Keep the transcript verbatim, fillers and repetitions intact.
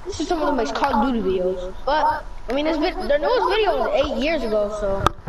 This is someone who makes Call of Duty videos. But I mean, this vid the newest video was eight years ago, so.